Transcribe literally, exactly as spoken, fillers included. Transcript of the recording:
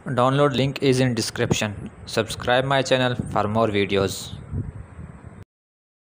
Download link is in description. Subscribe my channel for more videos.